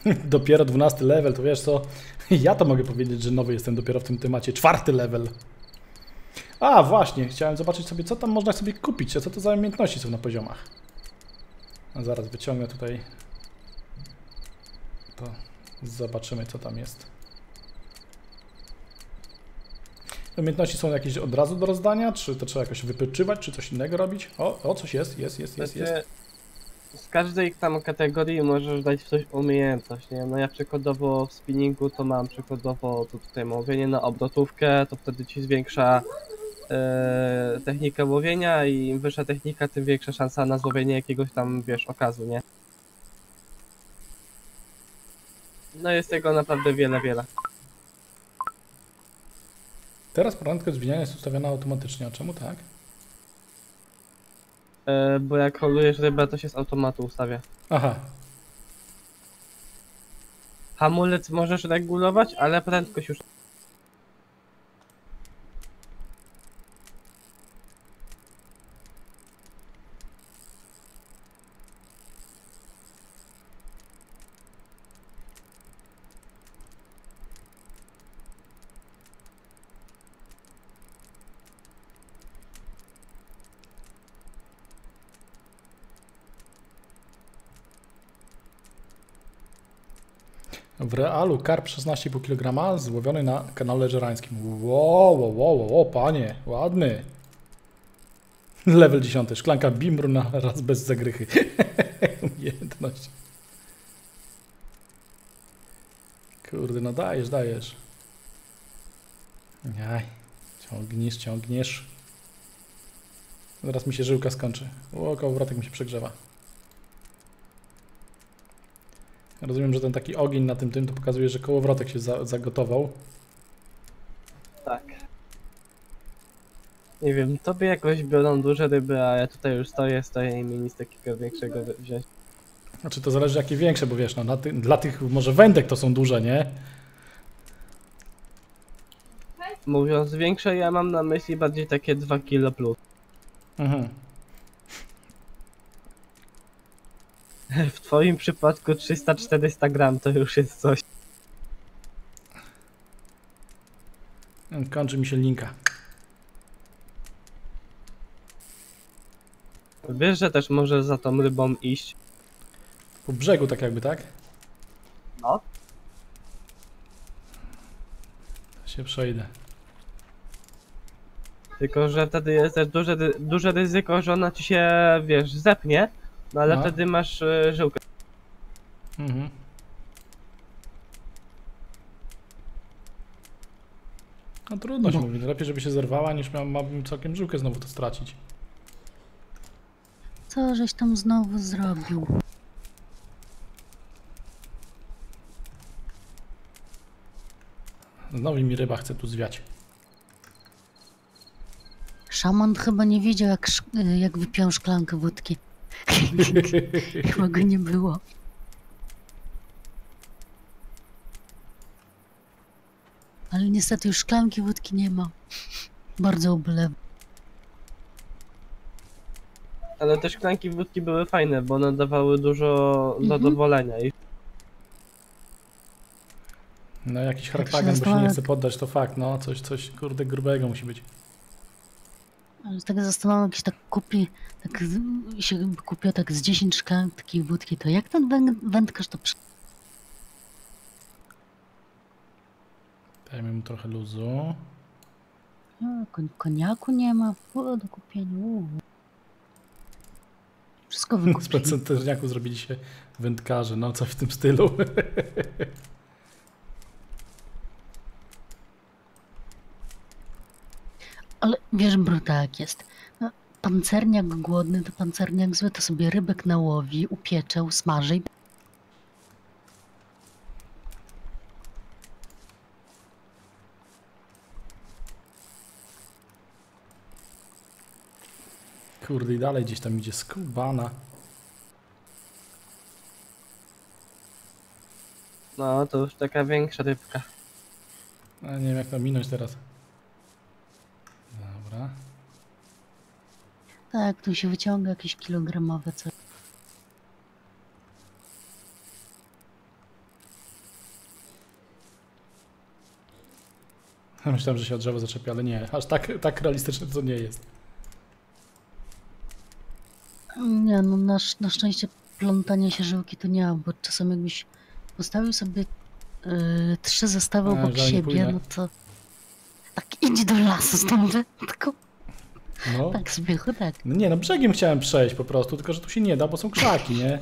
Dopiero 12 level, to wiesz co? Ja to mogę powiedzieć, że nowy jestem dopiero w tym temacie. 4. level. A, właśnie, chciałem zobaczyć sobie, co tam można sobie kupić, a co to za umiejętności są na poziomach. A zaraz wyciągnę tutaj. To zobaczymy, co tam jest. Umiejętności są jakieś od razu do rozdania, czy to trzeba jakoś wypyczywać, czy coś innego robić? O, coś jest. Z każdej tam kategorii możesz dać coś umiejętność, nie? No ja przykładowo w spinningu to mam przykładowo tutaj łowienie na obrotówkę, to wtedy ci zwiększa technikę łowienia i im wyższa technika, tym większa szansa na złowienie jakiegoś tam, wiesz, okazu, nie? No jest tego naprawdę wiele. Teraz prędkość zwiniania jest ustawiona automatycznie, a czemu tak? Bo jak holujesz rybę, to się z automatu ustawia. Aha. Hamulec możesz regulować, ale prędkość już... W realu karp 16,5 kg złowiony na kanale żerańskim. Wow, panie, ładny. Level 10. Szklanka bimbru na raz bez zagrychy. Umiejętność. Kurde, no dajesz. Jaj, ciągniesz. Zaraz mi się żyłka skończy. O, kołowrotek mi się przegrzewa. Rozumiem, że ten taki ogień na tym to pokazuje, że kołowrotek się zagotował. Tak. Nie wiem, tobie jakoś biorą duże ryby, a ja tutaj już stoję i mi nic takiego większego wziąć. Znaczy to zależy jakie większe, bo wiesz, no dla tych może wędek to są duże, nie? Mówiąc większe, ja mam na myśli bardziej takie 2 kg plus. Mhm. W twoim przypadku 300-400 gram to już jest coś. Kończy mi się linka. Wiesz, że też możesz za tą rybą iść? Po brzegu tak jakby, tak? No. Się przejdę. Tylko, że wtedy jest też duże ryzyko, że ona ci się, wiesz, zepnie, no ale No. wtedy masz żyłkę. Mhm. No trudno się mówi. Lepiej, żeby się zerwała, niż miałbym całkiem żyłkę znowu to stracić. Co żeś tam znowu zrobił? Znowu mi ryba chce tu zwiać. Szaman chyba nie wiedział, jak wypiął szklankę wódki. Chyba go nie było. Ale niestety już szklanki wódki nie ma. Bardzo ubolewam. Ale te szklanki wódki były fajne, bo one dawały dużo zadowolenia. I No jakiś się harpagan, bo się nie zastanawiam- chce poddać, to fakt, no coś kurde grubego musi być. Ale tak zastanawiam, jak się tak kupi, się kupię tak z 10 szklanek takiej wódki, to jak ten wędkarz to Dajmy mu trochę luzu. koniaku nie ma, pływa do kupienia. Wszystko Z wykupić. procentariaku zrobili się wędkarze, no coś w tym stylu. Ale wiesz, Bruta, jak jest. No, pancerniak głodny to pancerniak zły, to sobie rybek nałowi, upiecze, usmaży i... Kurde i dalej gdzieś tam idzie skubana. no to już taka większa rybka. A nie wiem jak to minąć teraz. Dobra. Tak, tu się wyciąga jakieś kilogramowe coś. Myślałem, że się o drzewo zaczepi, ale nie. Aż tak realistyczne to nie jest. Nie, no na szczęście plątania się żyłki to nie mam, bo czasem jakbyś postawił sobie 3 zestawy obok że nie siebie, pójdę. no to tak idź do lasu z tym wędką. No. Tak, Zbychu, tak. No nie, no brzegiem chciałem przejść po prostu, tylko że tu się nie da, bo są krzaki, nie?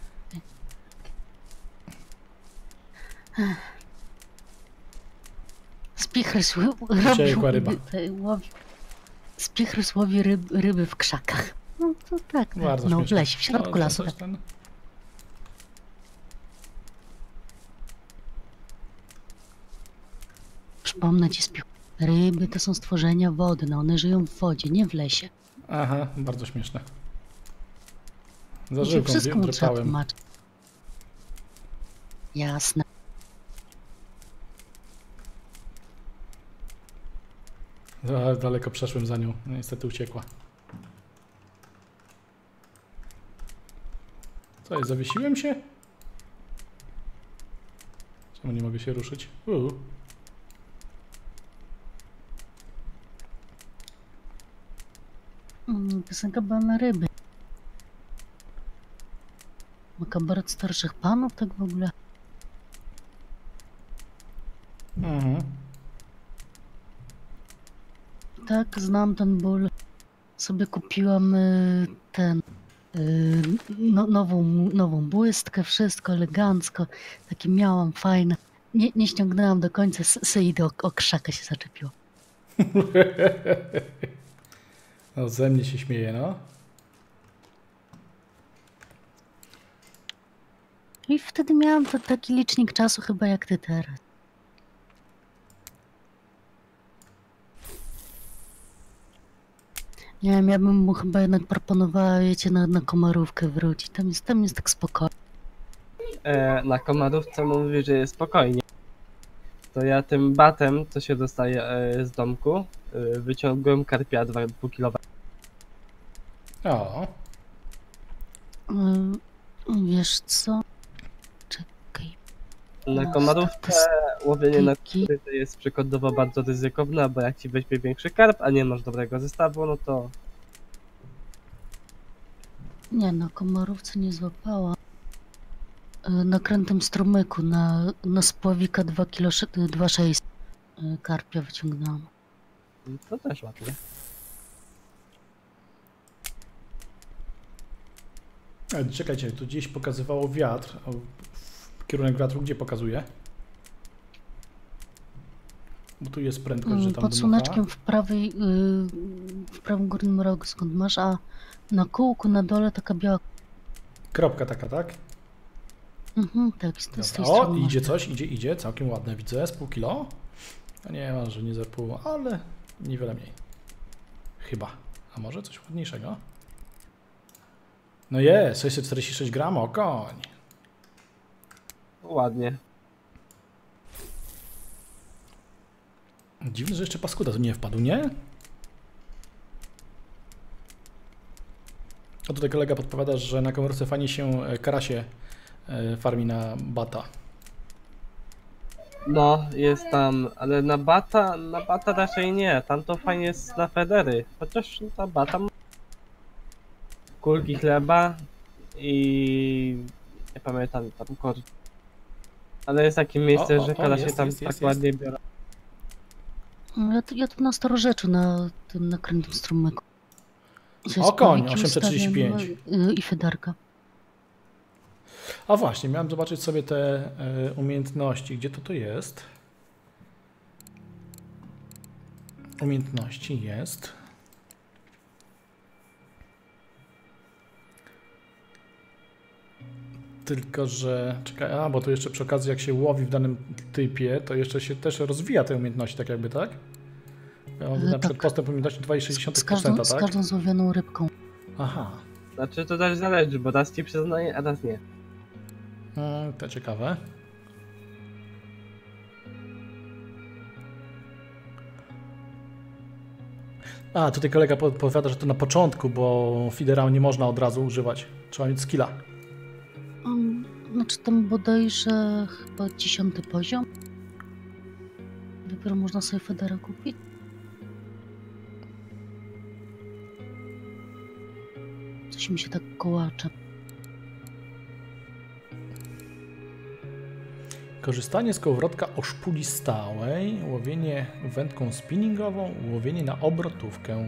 Spichrys Uciekła ryba. Spichrys łowi ryby w krzakach. No to tak, Bardzo no w śmieszne. lesie, w środku No, lasu. coś ten- Przypomnę ci, Spichu, ryby to są stworzenia wodne, one żyją w wodzie, nie w lesie. Aha, bardzo śmieszne. Za I się żyłką wszystko mu trzeba dreptałem. tłumaczyć. Jasne. Za daleko przeszłem za nią, no, niestety uciekła. Co jest, zawiesiłem się? Czemu nie mogę się ruszyć? Piosenka była na ryby. Ma kabaret starszych panów, tak w ogóle. Mhm. Tak, znam ten ból. Sobie kupiłam nową błystkę, wszystko elegancko. Takie miałam fajne. Nie ściągnęłam do końca, idę o krzakę się zaczepiło. No, ze mnie się śmieje, no. I wtedy miałam taki licznik czasu chyba jak ty teraz. Nie wiem, ja bym mu chyba jednak proponowała, wiecie, na Komarówkę wrócić. Tam jest tak spokojnie. Na komarówce mówi, że jest spokojnie. To ja tym batem, co się dostaje z domku, wyciągłem karpia 2,5 kg. O, Wiesz co? Czekaj. Na No, komarówkę łowienie na kukurydzy jest przykładowo bardzo ryzykowne, bo jak ci weźmie większy karp, a nie masz dobrego zestawu, no to Nie, na Komarówce nie złapała. Na krętym strumyku, na spławika 2,6 kg karpia wyciągnęłam. to też ładnie. czekajcie, tu gdzieś pokazywało wiatr. Kierunek wiatru gdzie pokazuje? Bo tu jest prędkość, że tam Pod słoneczkiem w prawym górnym rogu, skąd masz, a na kółku na dole taka biała. Kropka taka, tak? Tak, z tej Dobra. strony. O, idzie coś, idzie, całkiem ładne widzę, z pół kilo. No nie ma, że nie za pół, ale niewiele mniej. Chyba. A może coś ładniejszego? No jest, 646 gram, o koń. Ładnie. Dziwne, że jeszcze paskuda tu nie wpadł, nie? A tutaj kolega podpowiada, że na komórce fajnie się karasie farmi na bata. No, jest tam, ale na bata raczej nie. Tam to fajnie jest na federy. Chociaż ta bata ma kulki chleba i nie pamiętam tam kord. Ale jest takie miejsce, że karasie jest, tam jest, tak jest. ładnie biorą. Ja tu na Starorzeczu, na tym nakrętym strumyku. O koń, Spławiki 835. ustawiam, I fedarka. A właśnie, miałem zobaczyć sobie te umiejętności. Gdzie to jest? Umiejętności jest. Tylko, że... Czekaj, bo tu jeszcze przy okazji jak się łowi w danym typie, to jeszcze się też rozwija te umiejętności, tak jakby, tak? Ja mam na przykład postęp umiejętności 2,6%, Z tak? każdą złowioną rybką. Aha. Znaczy to też zależy, bo raz ci przyznaje, a raz nie. To ciekawe. A, tutaj kolega powiada, że to na początku, bo feedera nie można od razu używać. Trzeba mieć skilla. Znaczy tam bodajże chyba 10. poziom. dopiero można sobie Federa kupić? Coś mi się tak kołacze. Korzystanie z kołowrotka o szpuli stałej, łowienie wędką spinningową, łowienie na obrotówkę.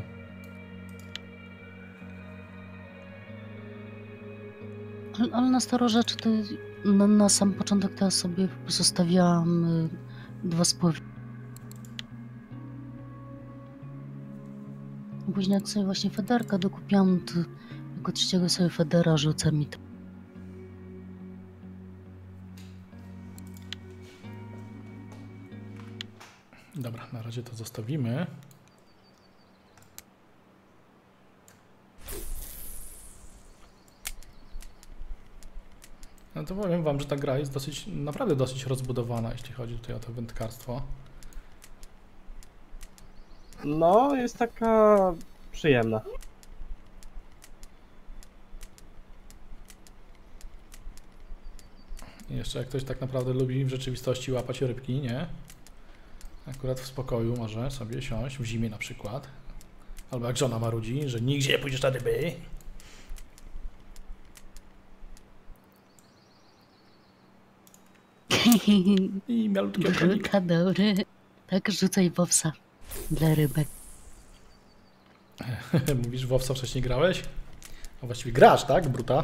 Ale na staro rzeczy to na sam początek to ja sobie zostawiałam 2 spływy. Później jak sobie właśnie Federka dokupiłam, to jako 3 sobie Federa rzucę mi to. Dobra, na razie to zostawimy. No to powiem wam, że ta gra jest naprawdę dosyć rozbudowana, jeśli chodzi tutaj o to wędkarstwo. No, jest taka przyjemna. I jeszcze jak ktoś tak naprawdę lubi w rzeczywistości łapać rybki, nie? Akurat w spokoju może sobie siąść, w zimie na przykład. Albo jak żona marudzi, że nigdzie nie pójdziesz na ryby. I malutkie okonik. Bruta, dobry. Tak, rzucaj wowsa dla rybek. Mówisz, w Owca wcześniej grałeś? A właściwie grasz, tak? Bruta?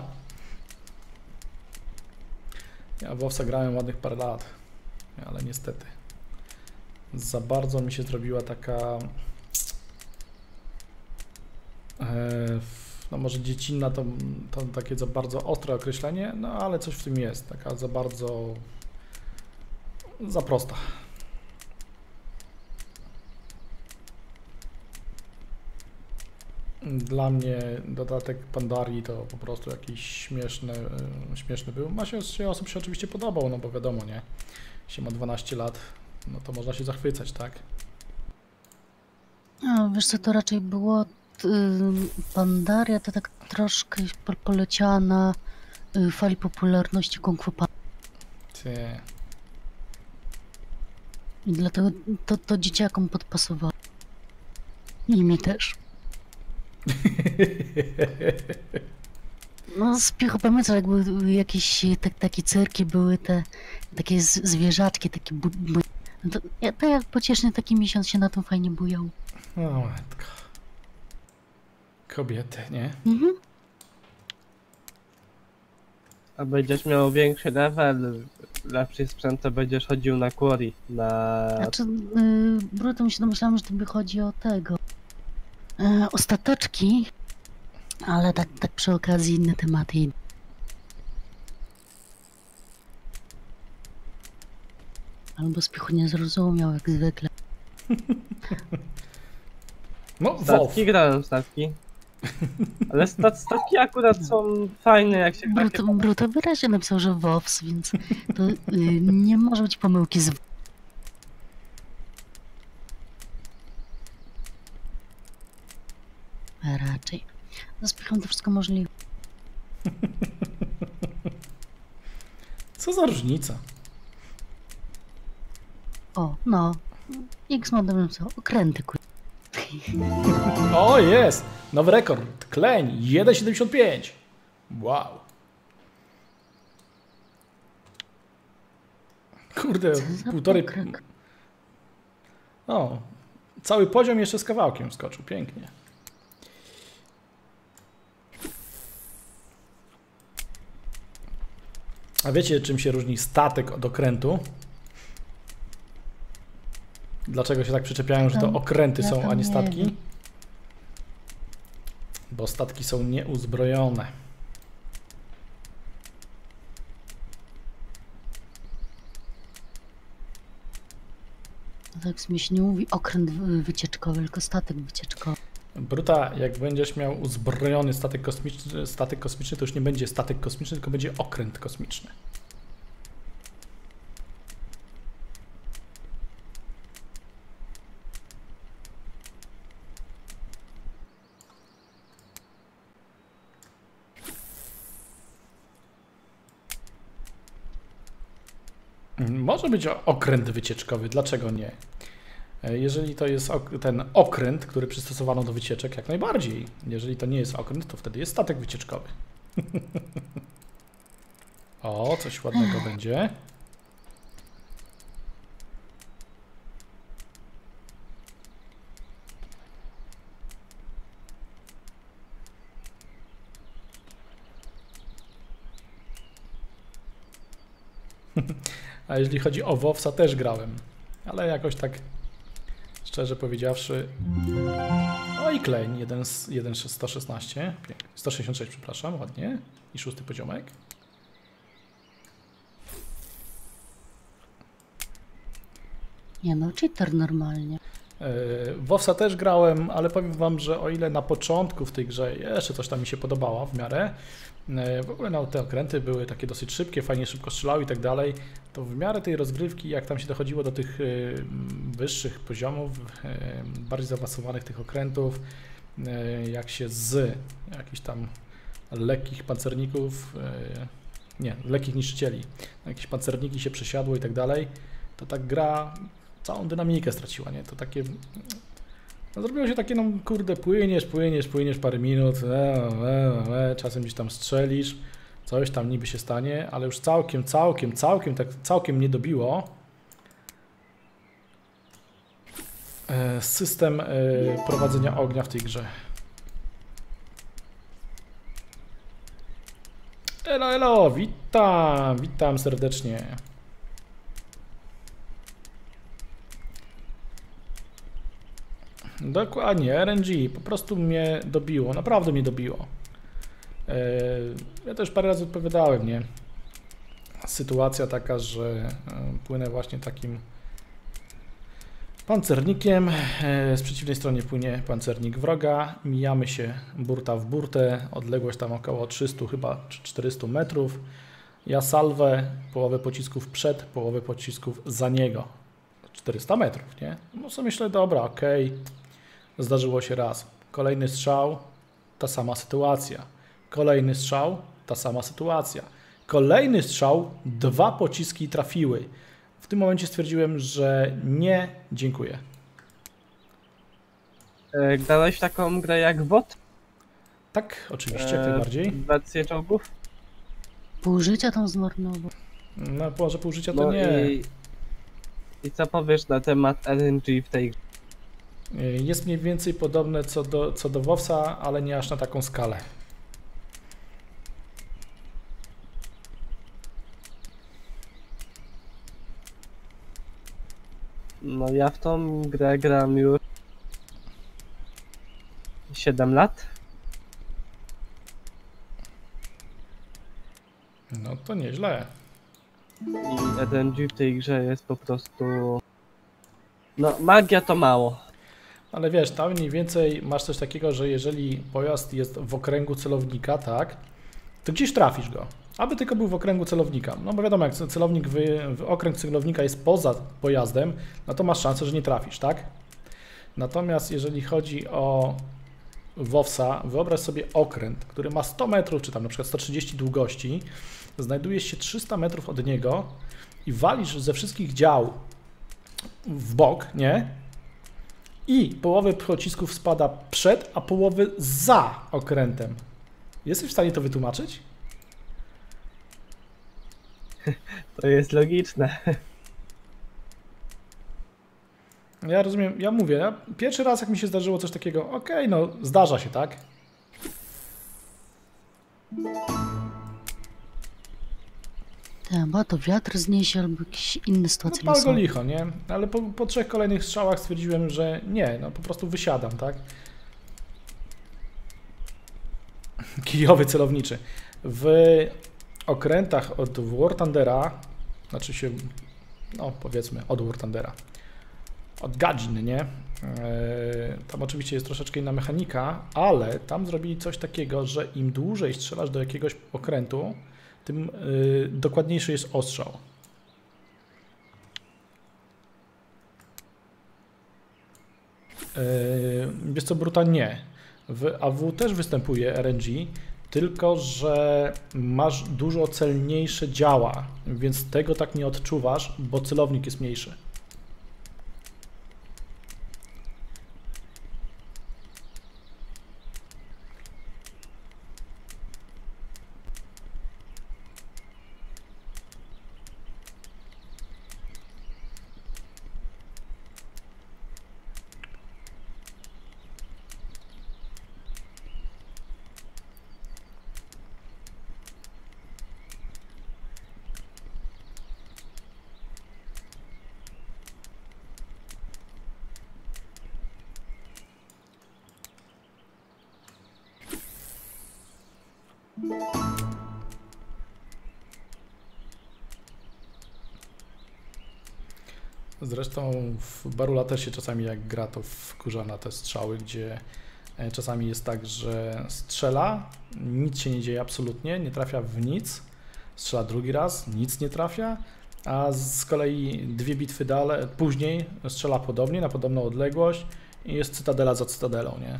Ja w Owca grałem ładnych parę lat. Ale niestety. Za bardzo mi się zrobiła taka... no może dziecinna to takie za bardzo ostre określenie, no ale coś w tym jest. Taka za bardzo... za prosta. Dla mnie dodatek Pandarii to po prostu jakiś śmieszny był. Się osób się oczywiście podobał, no bo wiadomo, nie? Jeśli ma 12 lat, no to można się zachwycać, tak? A, wiesz co, to raczej było... Pandaria to tak troszkę poleciała na fali popularności Kung Fu Panda. Ty. I dlatego to dzieciakom podpasowało. I mi też. No z pamiętam, jak były jakieś takie cyrki, były te takie zwierzaczki, takie no to jak pociesznie taki miesiąc się na tym fajnie bujał. O matko. Kobiety, nie? Mhm. A będziesz miał większy level, lepszy sprzęt, to będziesz chodził na quarry, na... Znaczy, brutem się domyślałam, że to by chodzi o tego. O stateczki, ale tak przy okazji inne tematy. Albo Spichu nie zrozumiał, jak zwykle. No, WoW. Statki grałem, statki. Ale statki akurat są fajne, jak się... Bruto wyraźnie napisał, że WoWs, więc to nie może być pomyłki z... Raczej. Z Spichą to wszystko możliwe. Co za różnica? O, no. X-Modem co? Okręty, O, jest! Nowy rekord. Kleń 1,75. Wow. Kurde, półtorej... O, cały poziom jeszcze z kawałkiem skoczył. Pięknie. A wiecie, czym się różni statek od okrętu? Dlaczego się tak przyczepiają, że to okręty są, a nie statki? Bo statki są nieuzbrojone. Tak mi się nie mówi okręt wycieczkowy, tylko statek wycieczkowy. Bruta, jak będziesz miał uzbrojony statek kosmiczny, to już nie będzie statek kosmiczny, tylko będzie okręt kosmiczny. Może być okręt wycieczkowy, dlaczego nie? Jeżeli to jest ten okręt, który przystosowano do wycieczek, jak najbardziej. Jeżeli to nie jest okręt, to wtedy jest statek wycieczkowy. O, coś ładnego będzie. A jeżeli chodzi o WoWsa, też grałem. Ale jakoś tak, szczerze powiedziawszy... O i Klein, 1.116, 166, przepraszam, ładnie. I 6. poziomek. Nie no, cheater normalnie. WoWsa też grałem, ale powiem wam, że o ile na początku w tej grze jeszcze coś tam mi się podobało w miarę, w ogóle no, te okręty były takie dosyć szybkie, fajnie szybko strzelały i tak dalej, to w miarę tej rozgrywki, jak tam się dochodziło do tych wyższych poziomów, bardziej zaawansowanych tych okrętów, jak się z jakichś tam lekkich pancerników, nie, lekkich niszczycieli, jakieś pancerniki się przesiadło i tak dalej, to ta gra całą dynamikę straciła, nie? To takie... No, zrobiło się takie, no kurde, płyniesz parę minut, czasem gdzieś tam strzelisz, coś tam niby się stanie, ale już całkiem nie dobiło system prowadzenia ognia w tej grze. Elo, witam serdecznie. Dokładnie, RNG po prostu mnie dobiło, naprawdę mnie dobiło. Ja też parę razy odpowiadałem, nie? Sytuacja taka, że płynę właśnie takim pancernikiem, z przeciwnej strony płynie pancernik wroga, mijamy się burta w burtę, odległość tam około 300 chyba 400 metrów. Ja salwę, połowę pocisków przed, połowę pocisków za niego. 400 metrów, nie? No sobie myślę, dobra, okej. Zdarzyło się raz. Kolejny strzał, ta sama sytuacja. Kolejny strzał, ta sama sytuacja. Kolejny strzał, 2 pociski trafiły. W tym momencie stwierdziłem, że nie, dziękuję. Grałeś w taką grę jak WOT? Tak, oczywiście, jak najbardziej. Wersję czołgów? Pół życia tam zmarnował. No, może pół życia to No nie. I co powiesz na temat RNG w tej grze? Jest mniej więcej podobne co do WoWsa, ale nie aż na taką skalę. No ja w tą grę gram już 7 lat. No to nieźle. I RNG w tej grze jest po prostu... No magia to mało. Ale wiesz, tam mniej więcej masz coś takiego, że jeżeli pojazd jest w okręgu celownika, tak, to gdzieś trafisz go. Aby tylko był w okręgu celownika. No bo wiadomo, jak celownik w okręg celownika jest poza pojazdem, no to masz szansę, że nie trafisz, tak? Natomiast jeżeli chodzi o WoWsa, wyobraź sobie okręt, który ma 100 metrów, czy tam na przykład 130 długości, znajdujesz się 300 metrów od niego i walisz ze wszystkich dział w bok, nie? I połowę pocisków spada przed, a połowy za okrętem. Jesteś w stanie to wytłumaczyć? To jest logiczne. Ja rozumiem, ja mówię, pierwszy raz jak mi się zdarzyło coś takiego, okej, no zdarza się, tak? Tak, bo to wiatr zniesie albo jakieś inne sytuacje No losowe. licho, nie? Ale po 3 kolejnych strzałach stwierdziłem, że nie, no po prostu wysiadam, tak? Kijowy celowniczy. W okrętach od War Thundera, znaczy się, no powiedzmy od War Thundera, od Gadzin, nie? Tam oczywiście jest troszeczkę inna mechanika, ale tam zrobili coś takiego, że im dłużej strzelasz do jakiegoś okrętu, tym dokładniejszy jest ostrzał. Wiesz co, Bruta, nie. W AW też występuje RNG, tylko że masz dużo celniejsze działa, więc tego tak nie odczuwasz, bo celownik jest mniejszy. Zresztą w Barula też się czasami jak gra, to wkurza na te strzały, gdzie czasami jest tak, że strzela, nic się nie dzieje absolutnie, nie trafia w nic, strzela drugi raz, nic nie trafia, a z kolei 2 bitwy dalej, później strzela podobnie, na podobną odległość i jest cytadela za cytadelą, nie?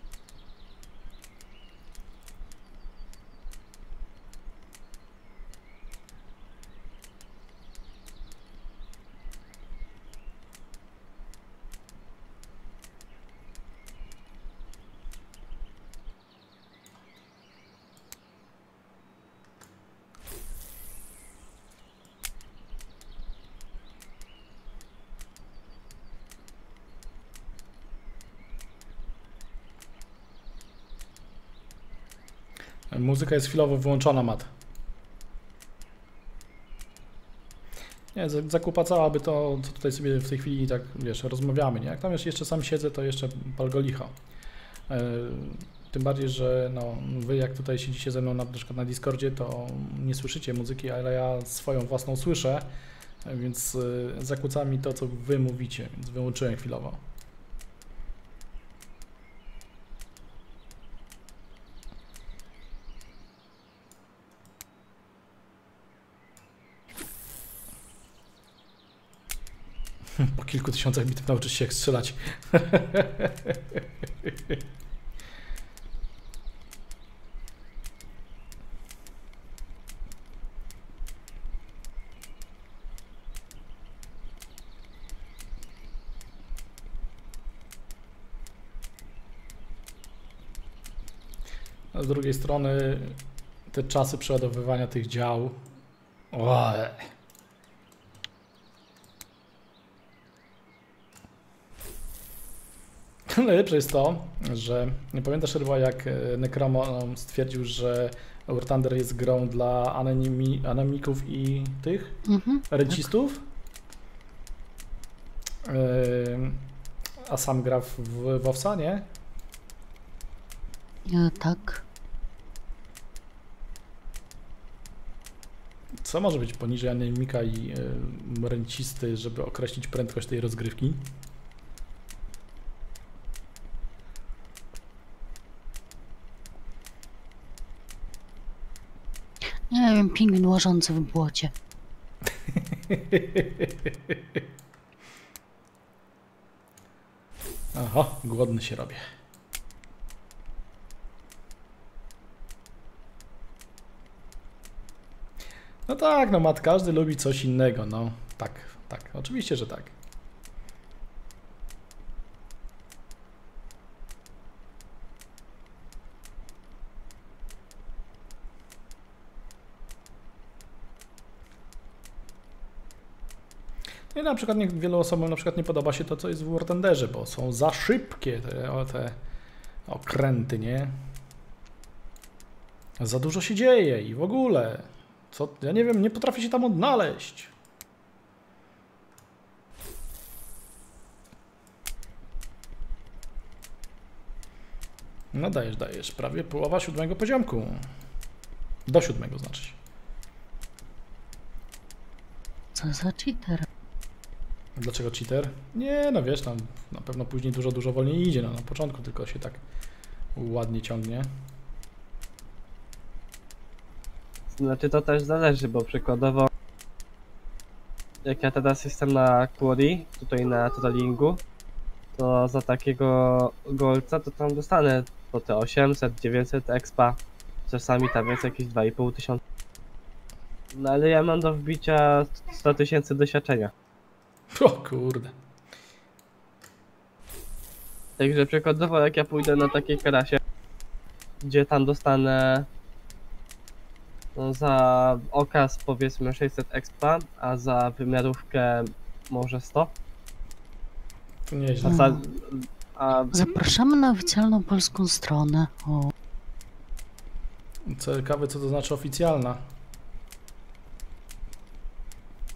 Muzyka jest chwilowo wyłączona, Mat. Nie, zakupa całaby to, co tutaj sobie w tej chwili tak, wiesz, rozmawiamy, nie? Jak tam jeszcze sam siedzę, to jeszcze pal go licho. Tym bardziej, że no, wy jak tutaj siedzicie ze mną na przykład na Discordzie, to nie słyszycie muzyki, ale ja swoją własną słyszę, więc zakłóca mi to, co wy mówicie, więc wyłączyłem chwilowo. Po kilku tysiącach bitew nauczyć się jak strzelać. A z drugiej strony te czasy przeładowywania tych dział. Najlepsze jest to, że nie pamiętasz chyba jak Necromo stwierdził, że War Thunder jest grą dla anemików i tych rencistów, a sam gra w WoWsa, nie? Tak. Co może być poniżej anemika i rencisty, żeby określić prędkość tej rozgrywki? Nie wiem, pingwin łażący w błocie. Aha, głodny się robię. No tak, no Mat, każdy lubi coś innego, no. Tak, tak, oczywiście, że tak. No i na przykład wielu osobom na przykład nie podoba się to, co jest w War Thunderze, bo są za szybkie te okręty, nie? Za dużo się dzieje i w ogóle. Co? Ja nie wiem, nie potrafię się tam odnaleźć. No dajesz. Prawie połowa 7. poziomku. Do 7 znaczy się. Co za cheater? Dlaczego cheater? Nie, no wiesz, tam na pewno później dużo wolniej idzie, no na początku tylko się tak ładnie ciągnie. Znaczy to też zależy, bo przykładowo jak ja teraz jestem na Quarry, tutaj na Trollingu, to za takiego golca to tam dostanę po te 800-900 expa, czasami tam jest jakieś 2,5 tysiąca. No ale ja mam do wbicia 100 000 doświadczenia. O kurde. Także przykładowo jak ja pójdę na takiej karasie, gdzie tam dostanę no, za okaz powiedzmy 600 expa, a za wymiarówkę może 100. To nieźle. Zapraszamy na oficjalną polską stronę. O. Ciekawe, co to znaczy oficjalna.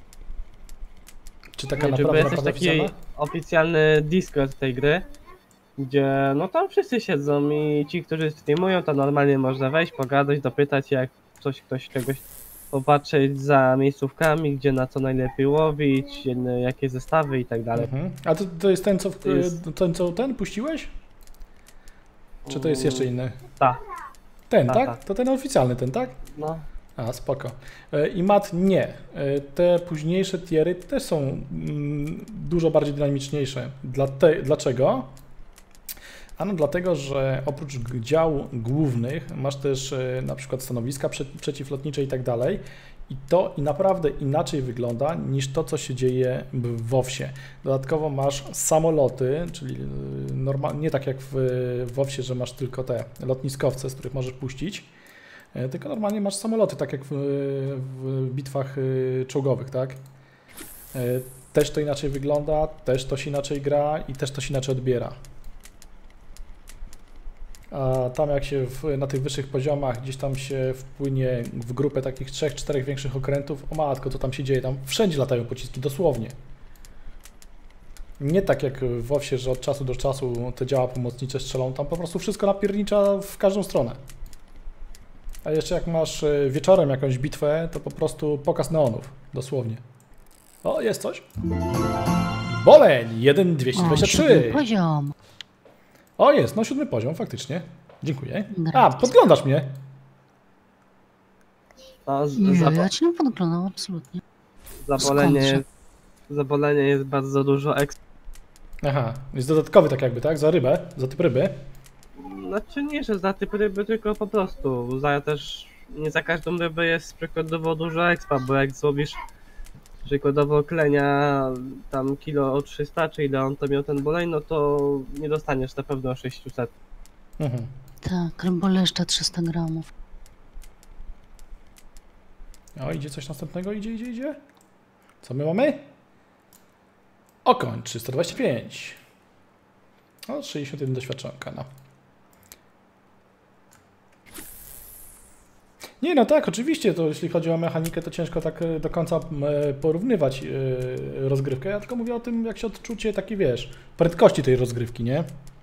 Czy taka Nie, naprawdę jest też taki oficjalna? oficjalny Discord tej gry, gdzie no tam wszyscy siedzą i ci, którzy streamują, to normalnie można wejść, pogadać, dopytać jak ktoś czegoś popatrzeć za miejscówkami, gdzie na co najlepiej łowić, jakie zestawy i tak dalej. Mhm. A to jest ten, co, To jest- ten puściłeś? Czy to jest jeszcze inny? Tak, Ten, Tak, tak? tak. To ten oficjalny, ten, tak? no. A, spoko. I mat nie. Te późniejsze tiery też są dużo bardziej dynamiczniejsze. Dlaczego? Ano dlatego, że oprócz dział głównych masz też na przykład stanowiska przeciwlotnicze i tak dalej. I naprawdę inaczej wygląda niż to, co się dzieje w WoWsie. Dodatkowo masz samoloty, czyli nie tak jak w WoWsie, że masz tylko te lotniskowce, z których możesz puścić, tylko normalnie masz samoloty, tak jak w bitwach czołgowych, tak? Też to inaczej wygląda, też to się inaczej gra i też to się inaczej odbiera. A tam jak się na tych wyższych poziomach gdzieś tam się wpłynie w grupę takich 3-4 większych okrętów, o matko, co tam się dzieje, tam wszędzie latają pociski, dosłownie. Nie tak jak w WoWsie, że od czasu do czasu te działa pomocnicze strzelą, tam po prostu wszystko napiernicza w każdą stronę. A jeszcze jak masz wieczorem jakąś bitwę, to po prostu pokaz neonów, dosłownie. O, jest coś. Boleń, O, 1,223. 7 poziom. O, jest, no 7 poziom, faktycznie. Dziękuję. A, Gratis. podglądasz mnie. No, Nie, ja ci nie podglądam, absolutnie. Skądże? Zabolenie jest bardzo dużo Aha, jest dodatkowy tak jakby, tak? Za rybę, za typ ryby. Znaczy nie, że za typ ryby, tylko po prostu. Nie za każdą rybę jest przykładowo dużo expa, bo jak złowisz przykładowo klenia tam kilo 300, czy ile on to miał ten bolej, no to nie dostaniesz na pewno 600. Mhm. Tak, ryboleszcza 300 gramów. O, idzie coś następnego, idzie. Co my mamy? Okoń, 325. O, 61 doświadczonka, no. Nie, no tak, oczywiście, to jeśli chodzi o mechanikę, to ciężko tak do końca porównywać rozgrywkę. Ja tylko mówię o tym, jak się odczucie takie, wiesz, prędkości tej rozgrywki, nie?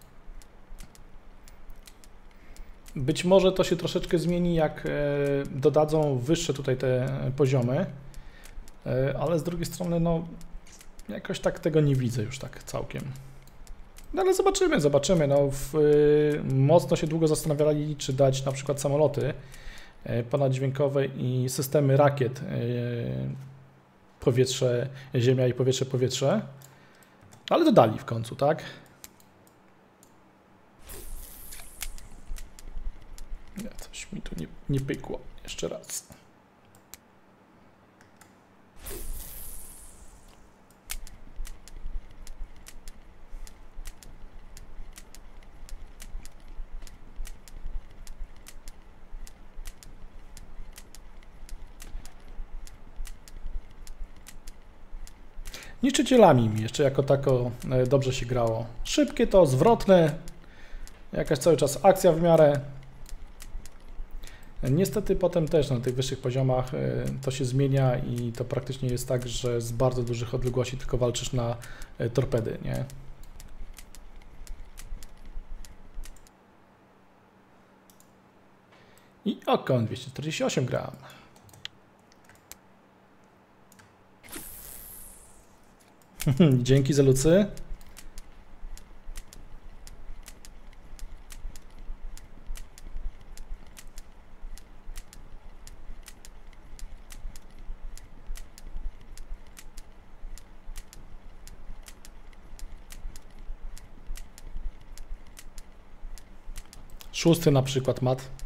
Być może to się troszeczkę zmieni, jak dodadzą wyższe tutaj te poziomy, ale z drugiej strony, no, jakoś tak tego nie widzę już tak całkiem. No ale zobaczymy. No, mocno się długo zastanawiali, czy dać na przykład samoloty ponaddźwiękowe i systemy rakiet powietrze, ziemia i powietrze, ale dodali w końcu, tak? Nie, coś mi tu nie pykło. Jeszcze raz. Niszczycielami mi jeszcze jako tako dobrze się grało. Szybkie to, zwrotne, jakaś cały czas akcja w miarę. Niestety potem też na tych wyższych poziomach to się zmienia i to praktycznie jest tak, że z bardzo dużych odległości tylko walczysz na torpedy, nie? I okoń 248 gram. Dzięki za lucy. Szósty na przykład mat.